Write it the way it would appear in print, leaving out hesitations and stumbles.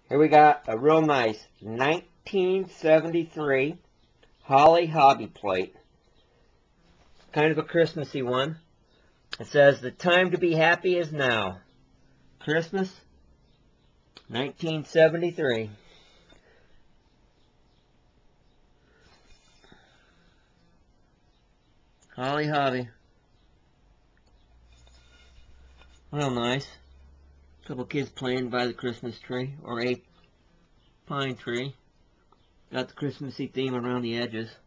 Here we got a real nice 1973 Holly Hobbie plate. Kind of a Christmassy one. It says, "The time to be happy is now." Christmas, 1973. Holly Hobbie. Real nice. A couple kids playing by the Christmas tree, or a pine tree. Got the Christmassy theme around the edges.